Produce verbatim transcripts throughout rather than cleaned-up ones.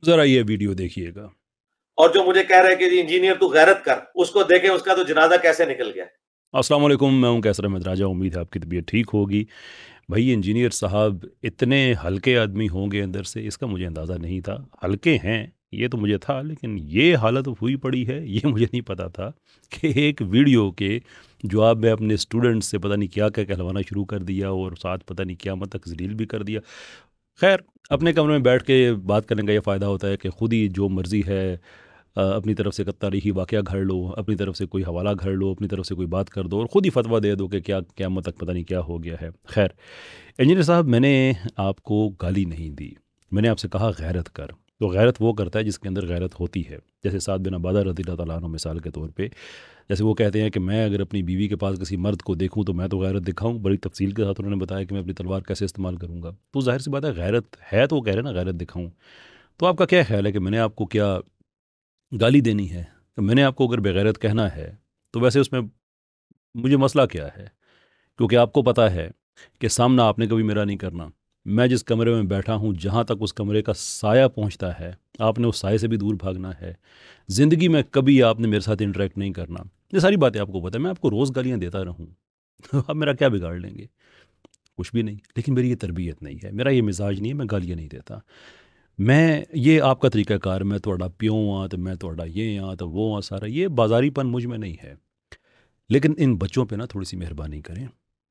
ذرا یہ ویڈیو دیکھیے گا۔ اور جو مجھے کہہ رہے ہیں کہ انجینئر تو غیرت کر، اس کو دیکھیں اس کا تو جنازہ کیسے نکل گیا۔ السلام علیکم، میں ہوں کیسر احمد راجہ، امید ہے آپ کی طبیعت ٹھیک ہوگی۔ بھائی انجینئر صاحب اتنے ہلکے آدمی ہوں گے اندر سے، اس کا مجھے اندازہ نہیں تھا۔ ہلکے ہیں یہ تو مجھے تھا، لیکن یہ حالت ہوئی پڑی ہے یہ مجھے نہیں پتا تھا کہ ایک ویڈیو کے جواب میں اپنے اسٹوڈنٹ سے پتہ نہیں کیا کیا کہلوانا شروع کر دیا، اور ساتھ پتہ نہیں کیا مت تک ذلیل بھی کر دیا۔ خیر، اپنے کمرے میں بیٹھ کے بات کرنے کا یہ فائدہ ہوتا ہے کہ خود ہی جو مرضی ہے اپنی طرف سے تاریخی واقعہ گھڑ لو، اپنی طرف سے کوئی حوالہ گھڑ لو، اپنی طرف سے کوئی بات کر دو اور خود ہی فتویٰ دے دو کہ کیا قیامت تک پتہ نہیں کیا ہو گیا ہے۔ خیر انجینئر صاحب، میں نے آپ کو گالی نہیں دی، میں نے آپ سے کہا غیرت کر۔ تو غیرت وہ کرتا ہے جس کے اندر غیرت ہوتی ہے، جیسے سعد بن عبادہ رضی اللہ تعالیٰ عنہ مثال کے طور پہ، جیسے وہ کہتے ہیں کہ میں اگر اپنی بیوی کے پاس کسی مرد کو دیکھوں تو میں تو غیرت دکھاؤں۔ بڑی تفصیل کے ساتھ انہوں نے بتایا کہ میں اپنی تلوار کیسے استعمال کروں گا، تو ظاہر سی بات ہے غیرت ہے تو وہ کہہ رہے ہیں نا غیرت دکھاؤں۔ تو آپ کا کیا خیال ہے کہ میں نے آپ کو کیا گالی دینی ہے؟ میں نے آپ کو اگر بغیرت کہنا ہے تو ویسے اس میں مجھے مسئلہ کیا ہے؟ کیونکہ آپ کو پتہ ہے کہ سامنا آپ نے کبھی میرا نہیں کرنا، میں جس کمرے میں بیٹھا ہوں جہاں تک اس کمرے کا سایہ پہنچتا ہے آپ نے اس سائے سے بھی دور بھاگنا ہے۔ زندگی میں کبھی آپ نے میرے ساتھ انٹریکٹ نہیں کرنا، یہ ساری باتیں آپ کو پتہ ہے۔ میں آپ کو روز گالیاں دیتا رہوں آپ میرا کیا بگاڑ لیں گے؟ کچھ بھی نہیں، لیکن میری یہ تربیت نہیں ہے، میرا یہ مزاج نہیں ہے، میں گالیاں نہیں دیتا۔ میں یہ آپ کا طریقہ کار، میں تھوڑا پیوں ہاں تو میں تھوڑا یہ ہاں تو وہ ہاں، سارا یہ بازاری پن مجھ میں نہیں ہے۔ لیکن ان بچوں پہ نا تھوڑی سی مہربانی کریں،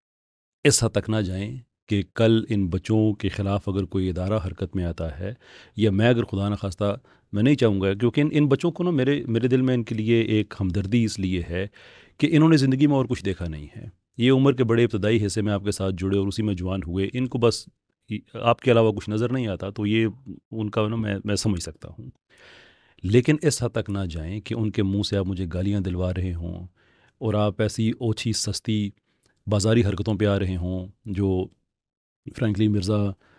اس حد تک نہ جائیں کہ کل ان بچوں کے خلاف اگر کوئی ادارہ حرکت میں آتا ہے، یا میں اگر خدا نخواستہ، میں نہیں چاہوں گا کیونکہ ان ان بچوں کو نا میرے میرے دل میں ان کے لیے ایک ہمدردی اس لیے ہے کہ انہوں نے زندگی میں اور کچھ دیکھا نہیں ہے۔ یہ عمر کے بڑے ابتدائی حصے میں آپ کے ساتھ جڑے اور اسی میں جوان ہوئے، ان کو بس آپ کے علاوہ کچھ نظر نہیں آتا، تو یہ ان کا نا میں میں سمجھ سکتا ہوں۔ لیکن اس حد تک نہ جائیں کہ ان کے منہ سے آپ مجھے گالیاں دلوا رہے ہوں اور آپ ایسی اوچھی سستی بازاری حرکتوں پہ آ رہے ہوں جو فرینکلی مرزا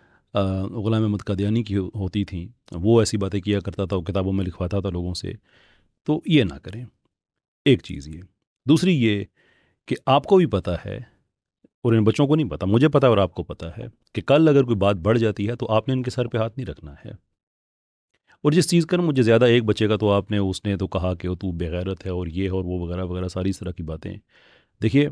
غلام احمد قادیانی کی ہوتی تھیں، وہ ایسی باتیں کیا کرتا تھا، وہ کتابوں میں لکھواتا تھا لوگوں سے، تو یہ نہ کریں۔ ایک چیز یہ، دوسری یہ کہ آپ کو بھی پتہ ہے اور ان بچوں کو نہیں پتہ، مجھے پتہ اور آپ کو پتہ ہے کہ کل اگر کوئی بات بڑھ جاتی ہے تو آپ نے ان کے سر پہ ہاتھ نہیں رکھنا ہے۔ اور جس چیز کا نا مجھے زیادہ ایک بچے کا تو آپ نے اس نے تو کہا کہ تو بغیرت ہے اور یہ اور وہ وغیرہ وغیرہ ساری اس طرح کی باتیں۔ دیکھیے،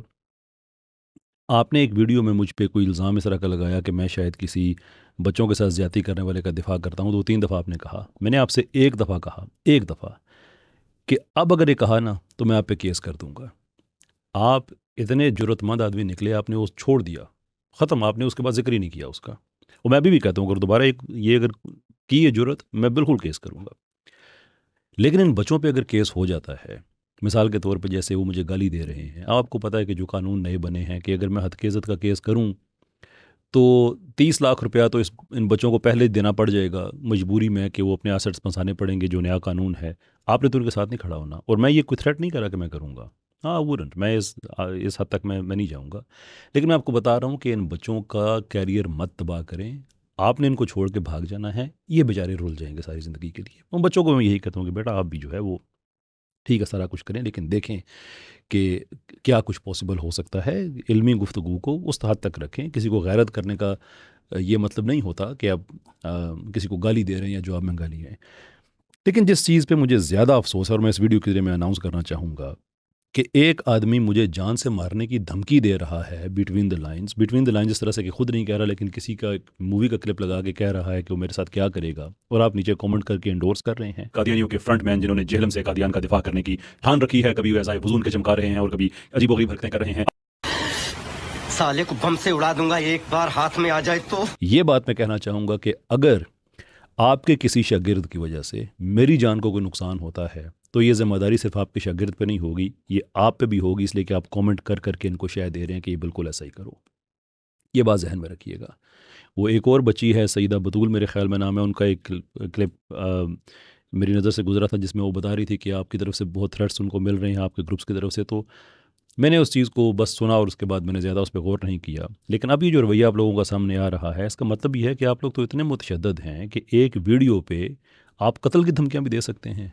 آپ نے ایک ویڈیو میں مجھ پہ کوئی الزام اس طرح کا لگایا کہ میں شاید کسی بچوں کے ساتھ زیادتی کرنے والے کا دفاع کرتا ہوں، دو تین دفعہ آپ نے کہا، میں نے آپ سے ایک دفعہ کہا، ایک دفعہ کہ اب اگر یہ کہا نا تو میں آپ پہ کیس کر دوں گا۔ آپ اتنے جرت مند آدمی نکلے، آپ نے وہ چھوڑ دیا، ختم، آپ نے اس کے بعد ذکر ہی نہیں کیا اس کا۔ اور میں ابھی بھی کہتا ہوں اگر دوبارہ ایک یہ اگر کی یہ جرت، میں بالکل کیس کروں گا۔ لیکن ان بچوں پہ اگر کیس ہو جاتا ہے، مثال کے طور پہ جیسے وہ مجھے گالی دے رہے ہیں، آپ کو پتہ ہے کہ جو قانون نئے بنے ہیں کہ اگر میں ہتک عزت کا کیس کروں تو تیس لاکھ روپیہ تو اس ان بچوں کو پہلے دینا پڑ جائے گا مجبوری میں، کہ وہ اپنے ایسٹس پھنسانے پڑیں گے، جو نیا قانون ہے۔ آپ نے تو ان کے ساتھ نہیں کھڑا ہونا، اور میں یہ کوئی تھریٹ نہیں کرا کہ میں کروں گا، ہاں وورنٹ میں اس اس حد تک میں میں نہیں جاؤں گا۔ لیکن میں آپ کو بتا رہا ہوں کہ ان بچوں کا کیریئر مت تباہ کریں، آپ نے ان کو چھوڑ کے بھاگ جانا ہے، یہ بیچارے رول جائیں گے ساری زندگی کے لیے۔ ان بچوں کو میں یہی کہتا ہوں کہ بیٹا آپ بھی جو ہے وہ ٹھیک ہے سارا کچھ کریں، لیکن دیکھیں کہ کیا کچھ پاسبل ہو سکتا ہے، علمی گفتگو کو اس حد تک رکھیں۔ کسی کو غیرت کرنے کا یہ مطلب نہیں ہوتا کہ آپ کسی کو گالی دے رہے ہیں یا جواب میں گالی ہیں۔ لیکن جس چیز پہ مجھے زیادہ افسوس ہے، اور میں اس ویڈیو کے ذریعے میں اناؤنس کرنا چاہوں گا کہ ایک آدمی مجھے جان سے مارنے کی دھمکی دے رہا ہے between the lines, between the lines اس طرح سے کہ خود نہیں کہہ رہا لیکن کسی کا مووی کا کلپ لگا کے کہہ رہا ہے کہ وہ میرے ساتھ کیا کرے گا، اور آپ نیچے کامنٹ کر کے انڈورس کر رہے ہیں قادیانیوں کے فرنٹ مین جنہوں نے جہلم سے قادیان کا دفاع کرنے کی ٹھان رکھی ہے، کبھی وہ ایسا فضول کے چمکا رہے ہیں اور کبھی عجیب و غریب حرکتیں کر رہے ہیں۔ سالے کو بم سے اڑا دوں گا ایک بار ہاتھ میں آ جائے تو۔ یہ بات میں کہنا چاہوں گا کہ اگر آپ کے کسی شاگرد کی وجہ سے میری جان کو کوئی نقصان ہوتا ہے تو یہ ذمہ داری صرف آپ کے شاگرد پہ نہیں ہوگی، یہ آپ پہ بھی ہوگی، اس لیے کہ آپ کامنٹ کر کر کے ان کو شاید دے رہے ہیں کہ یہ بالکل ایسا ہی کرو۔ یہ بات ذہن میں رکھیے گا۔ وہ ایک اور بچی ہے سیدہ بطول میرے خیال میں نام ہے ان کا، ایک کلپ میری نظر سے گزرا تھا جس میں وہ بتا رہی تھی کہ آپ کی طرف سے بہت تھریٹس ان کو مل رہے ہیں آپ کے گروپس کی طرف سے، تو میں نے اس چیز کو بس سنا اور اس کے بعد میں نے زیادہ اس پہ غور نہیں کیا۔ لیکن اب یہ جو رویہ آپ لوگوں کا سامنے آ رہا ہے، اس کا مطلب یہ ہے کہ آپ لوگ تو اتنے متشدد ہیں کہ ایک ویڈیو پہ آپ قتل کی دھمکیاں بھی دے سکتے ہیں۔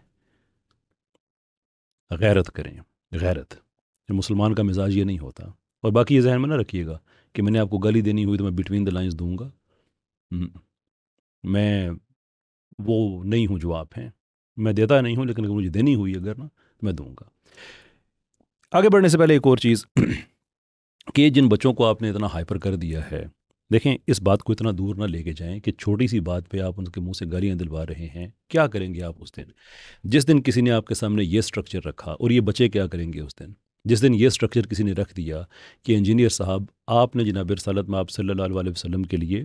غیرت کریں، غیرت، مسلمان کا مزاج یہ نہیں ہوتا۔ اور باقی یہ ذہن میں نہ رکھیے گا کہ میں نے آپ کو گالی دینی ہوئی تو میں بٹوین دا لائنز دوں گا، میں وہ نہیں ہوں جو آپ ہیں. میں دیتا نہیں ہوں، لیکن اگر مجھے دینی ہوئی اگر نا تو میں دوں گا. آگے بڑھنے سے پہلے ایک اور چیز کہ جن بچوں کو آپ نے اتنا ہائپر کر دیا ہے، دیکھیں اس بات کو اتنا دور نہ لے کے جائیں کہ چھوٹی سی بات پہ آپ ان کے منہ سے گالیاں دلوا رہے ہیں. کیا کریں گے آپ اس دن جس دن کسی نے آپ کے سامنے یہ سٹرکچر رکھا؟ اور یہ بچے کیا کریں گے اس دن جس دن یہ سٹرکچر کسی نے رکھ دیا کہ انجینئر صاحب آپ نے جناب رسالت میں آپ صلی اللہ علیہ وسلم کے لیے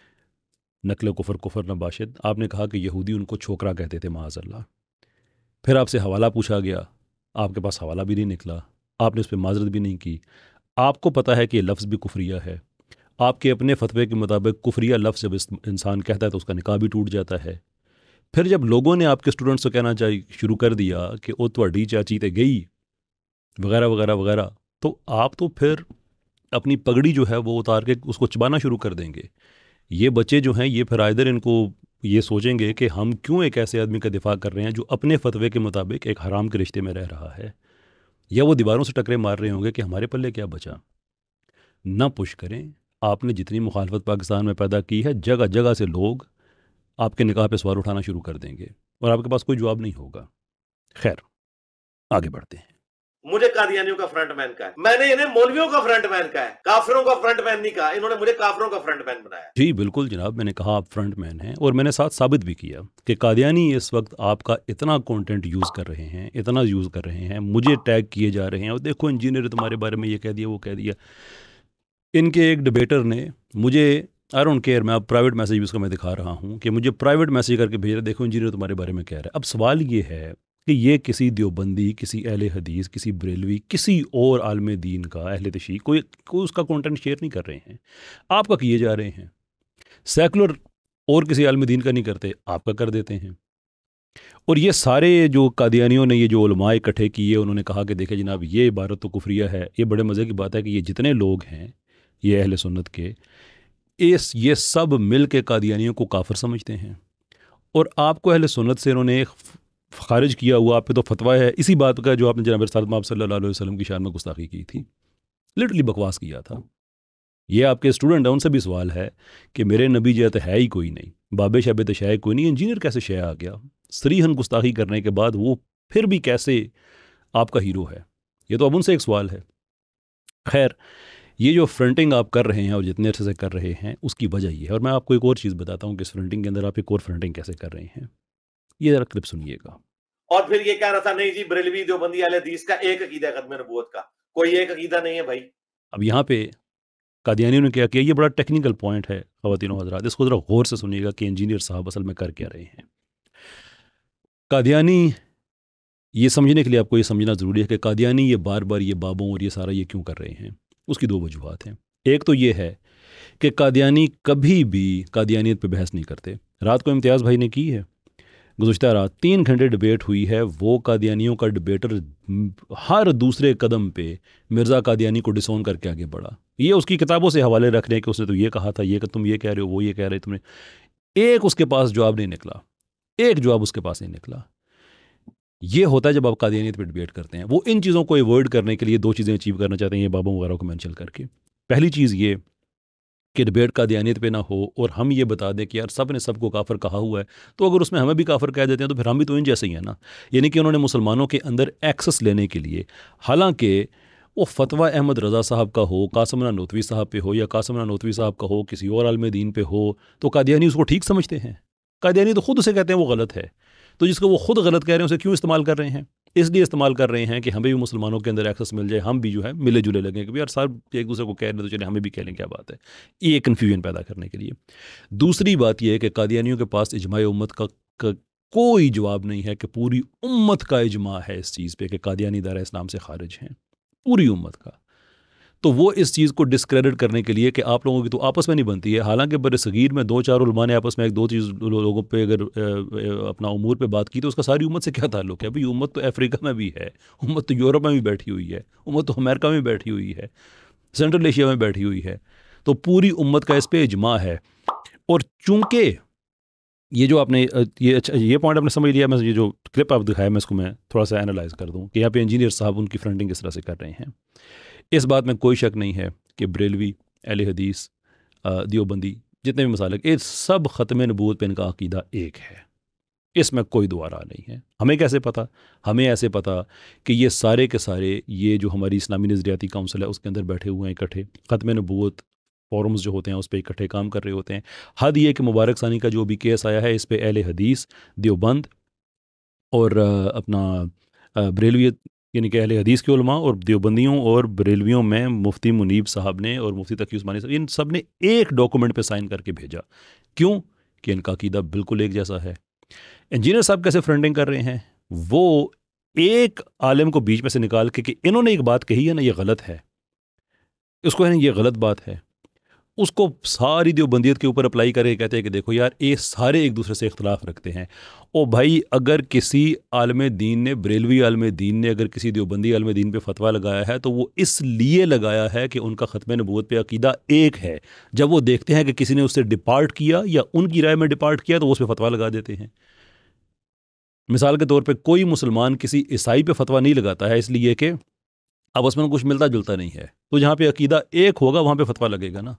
نقل کفر کفر نباشد، آپ نے کہا کہ یہودی ان کو چھوکرا کہتے تھے معاذ اللہ. پھر آپ سے حوالہ پوچھا گیا، آپ کے پاس حوالہ بھی نہیں نکلا، آپ نے اس پہ معذرت بھی نہیں کی. آپ کو پتہ ہے کہ یہ لفظ بھی کفریہ ہے. آپ کے اپنے فتوے کے مطابق کفریہ لفظ جب انسان کہتا ہے تو اس کا نکاح بھی ٹوٹ جاتا ہے. پھر جب لوگوں نے آپ کے اسٹوڈنٹس کو کہنا چاہیے شروع کر دیا کہ او تواڈی چاچی تے گئی وغیرہ وغیرہ وغیرہ، تو آپ تو پھر اپنی پگڑی جو ہے وہ اتار کے اس کو چبانا شروع کر دیں گے. یہ بچے جو ہیں یہ پھر آئدر ان کو یہ سوچیں گے کہ ہم کیوں ایک ایسے آدمی کا دفاع کر رہے ہیں جو اپنے فتوے کے مطابق ایک حرام کے رشتے میں رہ رہا ہے، یا وہ دیواروں سے ٹکرے مار رہے ہوں گے کہ ہمارے پلے کیا بچا. نہ پش کریں. آپ نے جتنی مخالفت پاکستان میں پیدا کی ہے، جگہ جگہ سے لوگ آپ کے نکاح پہ سوال اٹھانا شروع کر دیں گے اور آپ کے پاس کوئی جواب نہیں ہوگا. خیر آگے بڑھتے ہیں. مجھے قادیانیوں کا فرنٹ مین کہا ہے، میں نے انہیں مولویوں کا فرنٹ مین کہا ہے، کافروں کا فرنٹ مین نہیں کہا. انہوں نے مجھے کافروں کا فرنٹ مین بنایا. جی بالکل جناب، میں نے کہا آپ فرنٹ مین ہیں، اور میں نے ساتھ ثابت بھی کیا کہ قادیانی اس وقت آپ کا اتنا کنٹینٹ یوز کر رہے ہیں، اتنا یوز کر رہے ہیں، مجھے ٹیگ کیے جا رہے ہیں، اور دیکھو انجینئر تمہارے بارے میں یہ کہہ دیا وہ کہہ دیا. ان کے ایک ڈبیٹر نے مجھے آئی ڈونٹ کیئر، میں اب پرائیویٹ میسیج بھی اس کا میں دکھا رہا ہوں کہ مجھے پرائیویٹ میسیج کر کے بھیج رہا ہے، دیکھو انجینئر تمہارے بارے میں کہہ رہا ہے. اب سوال یہ ہے کہ یہ کسی دیوبندی، کسی اہل حدیث، کسی بریلوی، کسی اور عالم دین کا، اہل تشیع، کوئی کوئی اس کا کنٹینٹ شیئر نہیں کر رہے ہیں، آپ کا کیے جا رہے ہیں. سیکولر اور کسی عالم دین کا نہیں کرتے، آپ کا کر دیتے ہیں. اور یہ سارے جو قادیانیوں نے، یہ جو علماء اکٹھے کیے، انہوں نے کہا کہ دیکھیں جناب یہ عبارت تو کفریہ ہے. یہ بڑے مزے کی بات ہے کہ یہ جتنے لوگ ہیں یہ اہل سنت کے، اس یہ سب مل کے قادیانیوں کو کافر سمجھتے ہیں، اور آپ کو اہل سنت سے انہوں نے ایک خارج کیا ہوا. آپ پہ تو فتویٰ ہے اسی بات کا جو آپ نے جناب رسالت میں صلی اللہ علیہ وسلم کی شان میں گستاخی کی تھی، لٹرلی بکواس کیا تھا. یہ آپ کے اسٹوڈنٹ ہیں، ان سے بھی سوال ہے کہ میرے نبی جو ہے ہی کوئی نہیں، بابے شابے تو شے کوئی نہیں، انجینئر کیسے شے آ گیا؟ سریحن گستاخی کرنے کے بعد وہ پھر بھی کیسے آپ کا ہیرو ہے؟ یہ تو اب ان سے ایک سوال ہے. خیر یہ جو فرنٹنگ آپ کر رہے ہیں اور جتنے عرصے سے کر رہے ہیں اس کی وجہ یہ ہے. اور میں آپ کو ایک اور چیز بتاتا ہوں کہ اس فرنٹنگ کے اندر آپ ایک اور فرنٹنگ کیسے کر رہے ہیں. یہ ذرا کلپ سنیے گا. اور پھر یہ کہہ رہا تھا نہیں جی بریلوی دیوبندی اہل حدیث کا ایک عقیدہ ہے ختم نبوت کا، کوئی ایک عقیدہ نہیں ہے بھائی. اب یہاں پہ قادیانیوں نے کیا کیا، یہ بڑا ٹیکنیکل پوائنٹ ہے خواتین و حضرات، اس کو ذرا غور سے سنیے گا کہ انجینئر صاحب اصل میں کر کیا رہے ہیں. قادیانی، یہ سمجھنے کے لیے آپ کو یہ سمجھنا ضروری ہے کہ قادیانی یہ بار بار یہ بابوں اور یہ سارا یہ کیوں کر رہے ہیں. اس کی دو وجوہات ہیں. ایک تو یہ ہے کہ قادیانی کبھی بھی قادیانیت پہ بحث نہیں کرتے. رات کو امتیاز بھائی نے کی ہے، گزشتہ رات تین گھنٹے ڈبیٹ ہوئی ہے. وہ قادیانیوں کا ڈبیٹر ہر دوسرے قدم پہ مرزا قادیانی کو ڈسون کر کے آگے بڑھا. یہ اس کی کتابوں سے حوالے رکھنے کہ اس نے تو یہ کہا تھا، یہ کہ تم یہ کہہ رہے ہو، وہ یہ کہہ رہے تم نے. ایک اس کے پاس جواب نہیں نکلا، ایک جواب اس کے پاس نہیں نکلا. یہ ہوتا ہے جب آپ قادیانیت پہ ڈبیٹ کرتے ہیں. وہ ان چیزوں کو ایوائڈ کرنے کے لیے دو چیزیں اچیو کرنا چاہتے ہیں یہ بابوں وغیرہ کو مینشن کر کے. پہلی چیز یہ کہ ڈبیٹ قادیانیت پہ نہ ہو اور ہم یہ بتا دیں کہ یار سب نے سب کو کافر کہا ہوا ہے، تو اگر اس میں ہمیں بھی کافر کہہ دیتے ہیں تو پھر ہم بھی تو ان جیسے ہی ہیں نا. یعنی کہ انہوں نے مسلمانوں کے اندر ایکسس لینے کے لیے، حالانکہ وہ فتویٰ احمد رضا صاحب کا ہو، قاسم نانوتوی صاحب پہ ہو، یا قاسم نانوتوی صاحب کا ہو، کسی اور عالم دین پہ ہو، تو قادیانی اس کو ٹھیک سمجھتے ہیں. قادیانی تو خود اسے کہتے ہیں وہ غلط ہے. تو جس کو وہ خود غلط کہہ رہے ہیں اسے کیوں استعمال کر رہے ہیں؟ اس لیے استعمال کر رہے ہیں کہ ہمیں بھی مسلمانوں کے اندر ایکسس مل جائے، ہم بھی جو ہے ملے جلے لگیں کہ یار صاحب ایک دوسرے کو کہہ رہے ہیں تو چلے ہمیں بھی کہہ لیں، کیا بات ہے. یہ کنفیوژن پیدا کرنے کے لیے. دوسری بات یہ ہے کہ قادیانیوں کے پاس اجماع امت کا, کا کوئی جواب نہیں ہے کہ پوری امت کا اجماع ہے اس چیز پہ کہ قادیانی دائرہ اسلام سے خارج ہیں، پوری امت کا. تو وہ اس چیز کو ڈسکریڈٹ کرنے کے لیے کہ آپ لوگوں کی تو آپس میں نہیں بنتی ہے، حالانکہ بر صغیر میں دو چار علماء نے آپس میں ایک دو چیز لوگوں پہ اگر اپنا امور پہ بات کی تو اس کا ساری امت سے کیا تعلق ہے؟ بھئی امت تو افریقہ میں بھی ہے، امت تو یورپ میں بھی بیٹھی ہوئی ہے، امت تو امریکہ میں بیٹھی ہوئی ہے، سینٹرل ایشیا میں بیٹھی ہوئی ہے. تو پوری امت کا اس پہ اجماع ہے. اور چونکہ یہ جو آپ نے یہ اچھا یہ پوائنٹ آپ نے سمجھ لیا، میں یہ جو کلپ آپ دکھایا میں اس کو میں تھوڑا سا اینالائز کر دوں کہ یہاں پہ انجینئر صاحب ان کی فرنٹنگ کس طرح سے کر رہے ہیں. اس بات میں کوئی شک نہیں ہے کہ بریلوی، اہل حدیث، دیوبندی، جتنے بھی مسالک، یہ سب ختم نبوت پہ ان کا عقیدہ ایک ہے. اس میں کوئی دوبارہ نہیں ہے. ہمیں کیسے پتہ؟ ہمیں ایسے پتہ کہ یہ سارے کے سارے یہ جو ہماری اسلامی نظریاتی کونسل ہے اس کے اندر بیٹھے ہوئے ہیں اکٹھے، ختم نبوت فورمز جو ہوتے ہیں اس پہ اکٹھے کام کر رہے ہوتے ہیں. حد یہ کہ مبارک ثانی کا جو بھی کیس آیا ہے اس پہ اہل حدیث، دیوبند اور اپنا بریلویت یعنی کہ اہل حدیث کے علماء اور دیوبندیوں اور بریلویوں میں مفتی منیب صاحب نے اور مفتی تقی عثمانی صاحب، ان سب نے ایک ڈاکومنٹ پہ سائن کر کے بھیجا. کیوں؟ کہ ان کا عقیدہ بالکل ایک جیسا ہے. انجینئر صاحب کیسے فرنڈنگ کر رہے ہیں؟ وہ ایک عالم کو بیچ میں سے نکال کے کہ انہوں نے ایک بات کہی ہے نا یہ غلط ہے، اس کو ہے نا یہ غلط بات ہے، اس کو ساری دیوبندیت کے اوپر اپلائی کر کے کہتے ہیں کہ دیکھو یار یہ سارے ایک دوسرے سے اختلاف رکھتے ہیں. او بھائی اگر کسی عالم دین نے، بریلوی عالم دین نے اگر کسی دیوبندی عالم دین پہ فتویٰ لگایا ہے تو وہ اس لیے لگایا ہے کہ ان کا ختم نبوت پہ عقیدہ ایک ہے. جب وہ دیکھتے ہیں کہ کسی نے اس سے ڈپارٹ کیا یا ان کی رائے میں ڈپارٹ کیا تو وہ اس پہ فتویٰ لگا دیتے ہیں. مثال کے طور پہ کوئی مسلمان کسی عیسائی پہ فتویٰ نہیں لگاتا ہے اس لیے کہ اب اس میں کچھ ملتا جلتا نہیں ہے، تو جہاں پہ عقیدہ ایک ہوگا وہاں پہ فتویٰ لگے گا نا.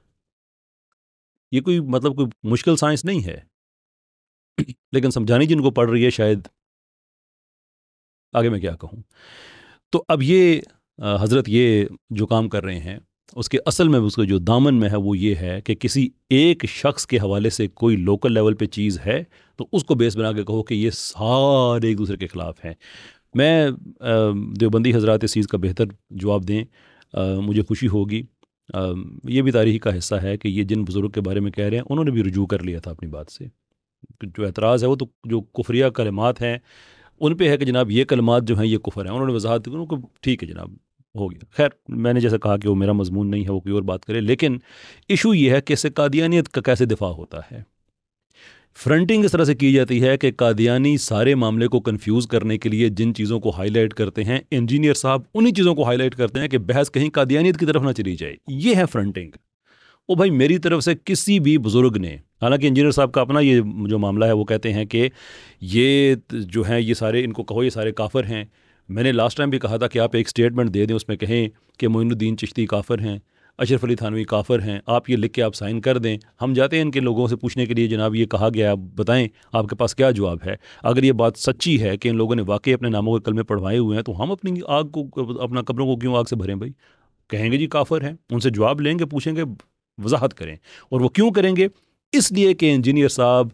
یہ کوئی مطلب کوئی مشکل سائنس نہیں ہے، لیکن سمجھانی جن کو پڑھ رہی ہے شاید آگے میں کیا کہوں. تو اب یہ حضرت یہ جو کام کر رہے ہیں اس کے اصل میں اس کے جو دامن میں ہے وہ یہ ہے کہ کسی ایک شخص کے حوالے سے کوئی لوکل لیول پہ چیز ہے تو اس کو بیس بنا کے کہو کہ یہ سارے ایک دوسرے کے خلاف ہیں. میں دیوبندی حضرات اس چیز کا بہتر جواب دیں مجھے خوشی ہوگی. یہ بھی تاریخ کا حصہ ہے کہ یہ جن بزرگ کے بارے میں کہہ رہے ہیں انہوں نے بھی رجوع کر لیا تھا اپنی بات سے. جو اعتراض ہے وہ تو جو کفریہ کلمات ہیں ان پہ ہے کہ جناب یہ کلمات جو ہیں یہ کفر ہیں. انہوں نے وضاحت کی کہ ٹھیک ہے جناب ہو گیا. خیر میں نے جیسا کہا کہ وہ میرا مضمون نہیں ہے، وہ کوئی اور بات کرے. لیکن ایشو یہ ہے کہ اس سے قادیانیت کا کیسے دفاع ہوتا ہے. فرنٹنگ اس طرح سے کی جاتی ہے کہ قادیانی سارے معاملے کو کنفیوز کرنے کے لیے جن چیزوں کو ہائی لائٹ کرتے ہیں انجینئر صاحب انہی چیزوں کو ہائی لائٹ کرتے ہیں کہ بحث کہیں قادیانیت کی طرف نہ چلی جائے. یہ ہے فرنٹنگ. او بھائی میری طرف سے کسی بھی بزرگ نے، حالانکہ انجینئر صاحب کا اپنا یہ جو معاملہ ہے وہ کہتے ہیں کہ یہ جو ہیں یہ سارے ان کو کہو یہ سارے کافر ہیں. میں نے لاسٹ ٹائم بھی کہا تھا کہ آپ ایک سٹیٹمنٹ دے دیں اس میں کہیں کہ معین الدین چشتی کافر ہیں، اشرف علی تھانوی کافر ہیں، آپ یہ لکھ کے آپ سائن کر دیں. ہم جاتے ہیں ان کے لوگوں سے پوچھنے کے لیے جناب یہ کہا گیا آپ بتائیں آپ کے پاس کیا جواب ہے. اگر یہ بات سچی ہے کہ ان لوگوں نے واقعی اپنے ناموں کے کلمے پڑھوائے ہوئے ہیں تو ہم اپنی آگ کو اپنا قبروں کو کیوں آگ سے بھریں بھائی. کہیں گے جی کافر ہیں، ان سے جواب لیں گے، پوچھیں گے، وضاحت کریں. اور وہ کیوں کریں گے؟ اس لیے کہ انجینئر صاحب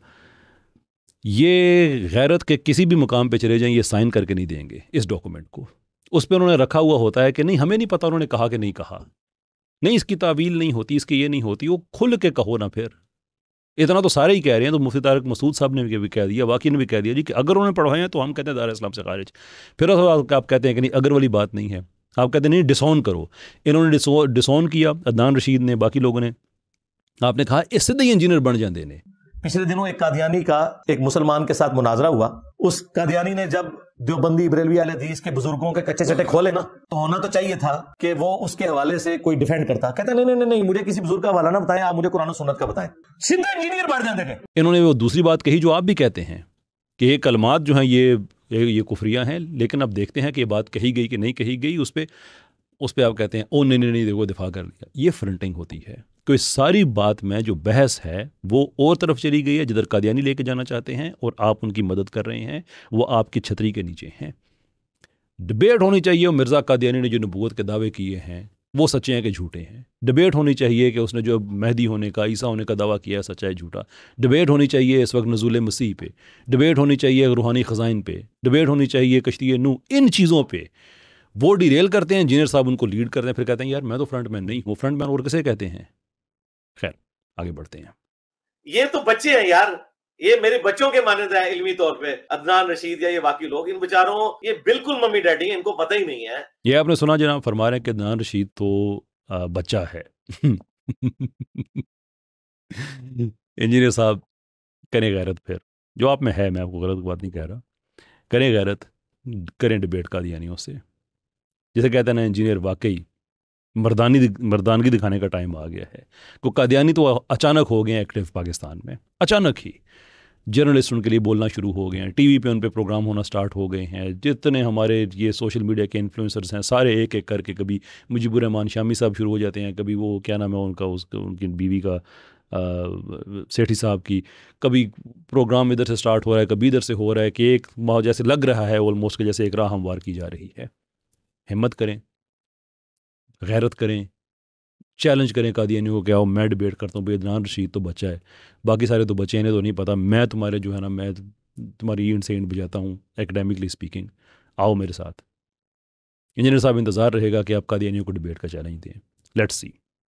یہ غیرت کے کسی بھی مقام پہ چلے جائیں یہ سائن کر کے نہیں دیں گے اس ڈاکومنٹ کو. اس پہ انہوں نے رکھا ہوا ہوتا ہے کہ نہیں ہمیں نہیں پتہ انہوں نے کہا کہ نہیں کہا، نہیں اس کی تعویل نہیں ہوتی، اس کی یہ نہیں ہوتی. وہ کھل کے کہو نا. پھر اتنا تو سارے ہی کہہ رہے ہیں. تو مفتی طارق مسعود صاحب نے بھی کہہ دیا، واقعی نے بھی کہہ دیا جی کہ اگر انہوں نے پڑھوائے ہیں تو ہم کہتے ہیں دار اسلام سے خارج. پھر آپ کہتے ہیں کہ نہیں اگر والی بات نہیں ہے، آپ کہتے ہیں نہیں ڈسون کرو. انہوں نے ڈسون کیا، عدنان رشید نے، باقی لوگوں نے. آپ نے کہا اس سے تو انجینئر بن جاندے نے. پچھلے دنوں ایک قادیانی کا ایک مسلمان کے ساتھ مناظرہ ہوا. اس قادیانی نے جب دیوبندی بریلوی اہل حدیث کے بزرگوں کے کچے چٹے کھولے نا تو ہونا تو چاہیے تھا کہ وہ اس کے حوالے سے کوئی ڈیفینڈ کرتا. کہتا نہیں نہیں نہیں مجھے کسی بزرگ کا حوالہ نہ بتائیں، آپ مجھے قرآن و سنت کا بتائیں. سیدھا انجینئر بن جاندے نے. انہوں نے وہ دوسری بات کہی جو آپ بھی کہتے ہیں کہ یہ کلمات جو ہیں یہ یہ کفریہ ہیں. لیکن اب دیکھتے ہیں کہ یہ بات کہی گئی کہ نہیں کہی گئی. اس پہ اس پہ آپ کہتے ہیں او نہیں نہیں نہیں دیکھو دفاع کر لیا. یہ فرنٹنگ ہوتی ہے. تو اس ساری بات میں جو بحث ہے وہ اور طرف چلی گئی ہے جدھر قادیانی لے کے جانا چاہتے ہیں اور آپ ان کی مدد کر رہے ہیں. وہ آپ کی چھتری کے نیچے ہیں. ڈبیٹ ہونی چاہیے اور مرزا قادیانی نے جو نبوت کے دعوے کیے ہیں وہ سچے ہیں کہ جھوٹے ہیں. ڈبیٹ ہونی چاہیے کہ اس نے جو مہدی ہونے کا، عیسیٰ ہونے کا دعویٰ کیا ہے سچا ہے جھوٹا. ڈبیٹ ہونی چاہیے اس وقت نزول مسیح پہ. ڈبیٹ ہونی چاہیے روحانی خزائن پہ. ڈبیٹ ہونی چاہیے کشتی نوح. ان چیزوں پہ وہ ڈیریل کرتے ہیں. انجینئر صاحب ان کو لیڈ کرتے ہیں، پھر کہتے ہیں یار میں تو فرنٹ مین نہیں ہوں. فرنٹ مین اور کسے کہتے ہیں؟ خیر آگے بڑھتے ہیں. یہ تو بچے ہیں یار، یہ میرے بچوں کے مانند ہے علمی طور پہ. عدنان رشید یا یہ باقی لوگ، ان بیچاروں یہ بالکل ممی ڈیڈی ہیں، ان کو پتہ ہی نہیں ہے. یہ آپ نے سنا جناب فرما رہے ہیں کہ عدنان رشید تو بچہ ہے. انجینئر صاحب کریں غیرت، پھر جو آپ میں ہے، میں آپ کو غلط بات نہیں کہہ رہا، کریں غیرت، کریں ڈبیٹ قادیانیوں سے. جیسے کہتے ہیں نا انجینئر واقعی مردانی مردانگی دکھانے کا ٹائم آ گیا ہے. کو قادیانی تو اچانک ہو گئے ہیں ایکٹیو پاکستان میں، اچانک ہی جرنلسٹ ان کے لیے بولنا شروع ہو گئے ہیں. ٹی وی پہ ان پہ پروگرام ہونا سٹارٹ ہو گئے ہیں. جتنے ہمارے یہ سوشل میڈیا کے انفلوئنسرز ہیں سارے ایک ایک کر کے، کبھی مجیب الرحمان شامی صاحب شروع ہو جاتے ہیں، کبھی وہ کیا نام ہے ان کا، اس ان کی بیوی کا सेठी साहब की, कभी प्रोग्राम इधर से स्टार्ट हो रहा है, कभी इधर से हो रहा है, कि एक माहौल जैसे लग रहा है ऑलमोस्ट कि जैसे एक राह हमवार की जा रही है। हिम्मत करें, गैरत करें, चैलेंज करें कादियानियों को, क्या हो मैं डिबेट करता हूँ, बेदनान रशीद तो बच्चा है, बाकी सारे तो बच्चे इन्हें तो नहीं पता, मैं तुम्हारे जो है ना मैं तुम्हारी ईंट से ईंट बजाता हूँ एकेडमिकली स्पीकिंग, आओ मेरे साथ। इंजीनियर साहब इंतज़ार रहेगा कि आप कादियानियों को डिबेट का चैलेंज दें। Let's see,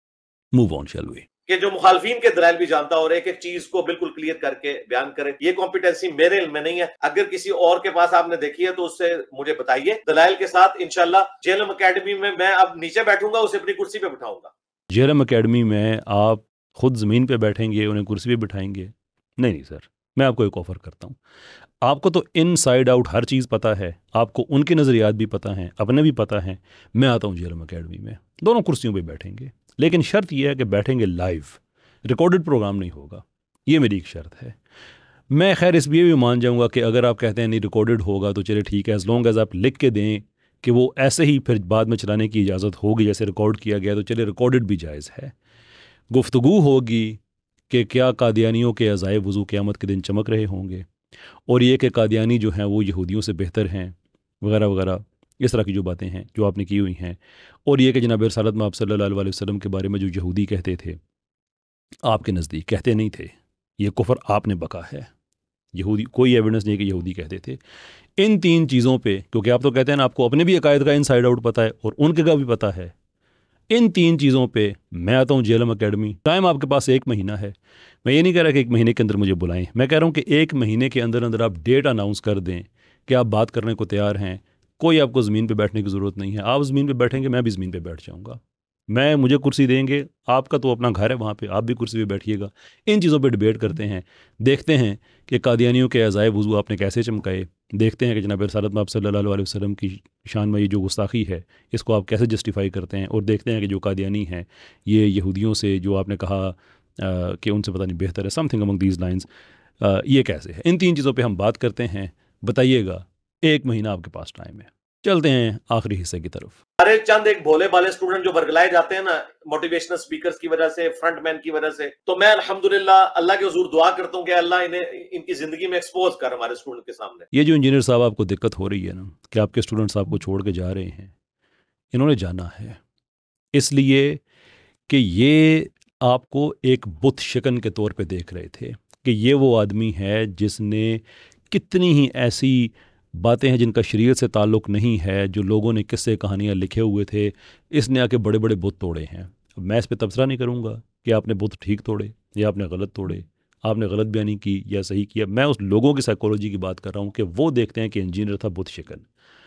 move on shall we. कि जो मुखालफीन के दलाइल भी जानता और एक एक चीज को बिल्कुल क्लियर करके बयान करे, ये कॉम्पिटेंसी मेरे इल्म में नहीं है। अगर किसी और के पास आपने देखी है तो उससे मुझे बताइए, दलाइल के साथ। इंशाल्लाह जेएलएम एकेडमी में मैं अब नीचे बैठूंगा, उसे अपनी कुर्सी पे बिठाऊंगा। जेएलएम एकेडमी में आप खुद ज़मीन पे बैठेंगे, उन्हें कुर्सी पे बिठाएंगे? नहीं नहीं सर, मैं आपको एक ऑफ़र करता हूँ। आपको तो इन साइड आउट हर चीज़ पता है, आपको उनके नज़रियात भी पता हैं, अपने भी पता हैं। मैं आता हूँ जेएलएम एकेडमी में, दोनों कुर्सियों पे बैठेंगे, लेकिन शर्त यह है कि बैठेंगे लाइव, रिकॉर्डेड प्रोग्राम नहीं होगा। ये मेरी एक शर्त है। मैं खैर इस ये भी मान जाऊँगा कि अगर आप कहते हैं नहीं रिकॉर्डेड होगा तो चलिए ठीक है, एज़ लॉन्ग एज़ आप लिख के दें कि वो ऐसे ही फिर बाद में चलाने की इजाज़त होगी जैसे रिकॉर्ड किया गया, तो चलिए रिकॉर्डेड भी जायज़ है। गुफ्तगू होगी कि क्या कादियानियों के अज़ाए वज़ू क़यामत के दिन चमक रहे होंगे, और ये कि कादियानी जो हैं वो यहूदियों से बेहतर हैं, वगैरह वगैरह, इस तरह की जो बातें हैं जो आपने की हुई हैं। और ये कि जनाब रसालत में आप सल्लल्लाहु अलैहि वसल्लम के बारे में जो यहूदी कहते थे, आपके नज़दीक कहते नहीं थे, ये कुफर आपने बका है। यहूदी कोई एविडेंस नहीं कि यहूदी कहते थे। इन तीन चीज़ों पे, क्योंकि आप तो कहते हैं ना आपको अपने भी अकायद का इनसाइड आउट पता है और उनके का भी पता है, इन तीन चीज़ों पे मैं आता हूँ जेएलएम एकेडमी। टाइम आपके पास एक महीना है। मैं ये नहीं कह रहा कि एक महीने के अंदर मुझे बुलाएं, मैं कह रहा हूँ कि एक महीने के अंदर अंदर आप डेट अनाउंस कर दें कि आप बात करने को तैयार हैं। कोई आपको ज़मीन पे बैठने की ज़रूरत नहीं है, आप ज़मीन पे बैठेंगे, मैं भी ज़मीन पे बैठ जाऊँगा। मैं मुझे कुर्सी देंगे, आपका तो अपना घर है वहाँ पे, आप भी कुर्सी पे बैठिएगा। इन चीज़ों पे डिबेट करते हैं, देखते हैं कि कादियानियों के अज़ाए वज़ू आपने कैसे चमकाए, देखते हैं कि जनाब रसालत में आप सल्लल्लाहु अलैहि वसल्लम की शान में ये जो गुस्ताखी है इसको आप कैसे जस्टिफाई करते हैं, और देखते हैं कि जो कादियानी हैं ये यहूदियों से जो आपने कहा आ, कि उनसे पता नहीं बेहतर है, समथिंग अमंग दीज लाइंस, ये कैसे है। इन तीन चीज़ों पे हम बात करते हैं, बताइएगा। एक महीना आपके पास टाइम है। चलते हैं आखिरी हिस्से की तरफ। अरे चंद एक भोले भाले स्टूडेंट जो बरगलाए जाते हैं ना मोटिवेशनल स्पीकर्स की वजह से, फ्रंटमैन की वजह से, तो मैं अल्हम्दुलिल्लाह अल्लाह के हुजूर दुआ करता हूँ कि अल्लाह इन्हें इनकी जिंदगी में एक्सपोज कर हमारे स्टूडेंट के सामने। ये जो इंजीनियर साहब आपको दिक्कत हो रही है ना कि आपके स्टूडेंट्स आपको छोड़ के जा रहे हैं, इन्होंने जाना है इसलिए कि ये आपको एक बुत शिकन के तौर पे देख रहे थे कि ये वो आदमी है जिसने कितनी ही ऐसी बातें हैं जिनका शरीयत से ताल्लुक़ नहीं है, जो लोगों ने किस्से कहानियाँ लिखे हुए थे, इसने आके बड़े बड़े बुत तोड़े हैं। मैं इस पर तबसरा नहीं करूँगा कि आपने बुत ठीक तोड़े या आपने गलत तोड़े, आपने गलत बयानी की या सही किया। मैं उस लोगों की साइकोलॉजी की बात कर रहा हूँ कि वो देखते हैं कि इंजीनियर था बुत शिकन।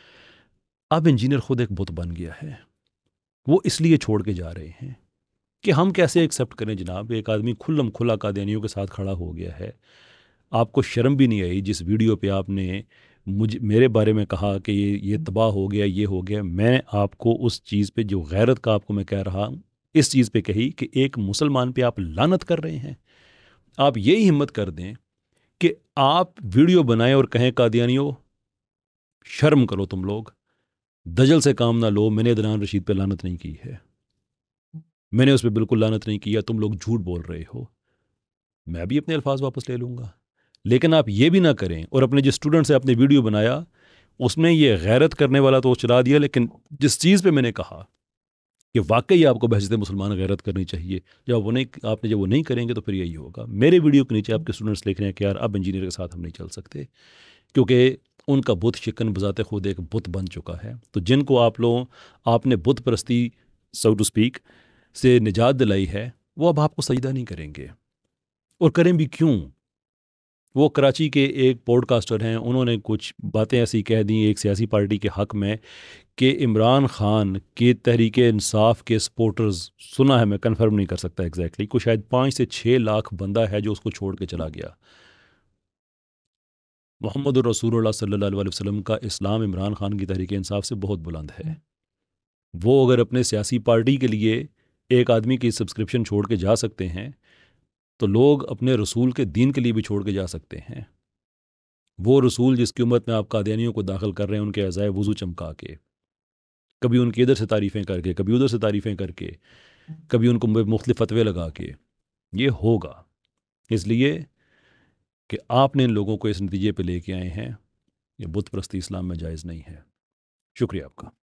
अब इंजीनियर खुद एक बुत बन गया है, वो इसलिए छोड़ के जा रहे हैं कि हम कैसे एक्सेप्ट करें जनाब, एक आदमी खुल्लम खुला कादियानियों के साथ खड़ा हो गया है। आपको शर्म भी नहीं आई जिस वीडियो पे आपने मुझे मेरे बारे में कहा कि ये ये तबाह हो गया, ये हो गया। मैं आपको उस चीज़ पे जो गैरत का आपको मैं कह रहा हूँ, इस चीज़ पे कही कि एक मुसलमान पे आप लानत कर रहे हैं। आप यही हिम्मत कर दें कि आप वीडियो बनाएं और कहें कादियानियों शर्म करो, तुम लोग दजल से काम ना लो, मैंने अदनान रशीद पे लानत नहीं की है, मैंने उस पर बिल्कुल लानत नहीं किया, तुम लोग झूठ बोल रहे हो। मैं भी अपने अल्फाज वापस ले लूँगा, लेकिन आप ये भी ना करें। और अपने जिस स्टूडेंट से आपने वीडियो बनाया उसमें ये गैरत करने वाला तो चला दिया, लेकिन जिस चीज़ पे मैंने कहा कि वाकई आपको बहजत मुसलमान गैरत करनी चाहिए, जब वो नहीं आपने जब वो नहीं करेंगे तो फिर यही होगा। मेरे वीडियो के नीचे आपके स्टूडेंट्स लिख रहे हैं कि यार अब इंजीनियर के साथ हम नहीं चल सकते, क्योंकि उनका बुत शिकन बजाते खुद एक बुत बन चुका है। तो जिनको आप लोगों आपने बुत परस्ती सो टू स्पीक से निजात दिलाई है, वो अब आपको सजदा नहीं करेंगे। और करें भी क्यों? वो कराची के एक पॉडकास्टर हैं, उन्होंने कुछ बातें ऐसी कह दी एक सियासी पार्टी के हक़ में कि इमरान खान के तहरीक इंसाफ के सपोर्टर्स, सुना है मैं कंफर्म नहीं कर सकता एग्जैक्टली, कुछ शायद पाँच से छः लाख बंदा है जो उसको छोड़ के चला गया। मोहम्मद रसूलुल्लाह सल्लल्लाहु अलैहि वसल्लम का इस्लाम इमरान खान की तहरीक इंसाफ से बहुत बुलंद है। वो अगर अपने सियासी पार्टी के लिए एक आदमी की सब्सक्रिप्शन छोड़ के जा सकते हैं तो लोग अपने रसूल के दीन के लिए भी छोड़ के जा सकते हैं। वो रसूल जिसकी उम्मत में आप कादियानियों को दाखिल कर रहे हैं, उनके अज़ाए वज़ू चमका के, कभी उनके इधर से तारीफ़ें करके, कभी उधर से तारीफ़ें करके, कभी उनको मुख्तलिफ़ फतवे लगा के, یہ ہوگا اس لیے کہ آپ نے ان لوگوں کو اس نتیجے پہ لے کے آئے ہیں، یہ بت پرستی اسلام میں جائز نہیں ہے۔ شکریہ آپ کا۔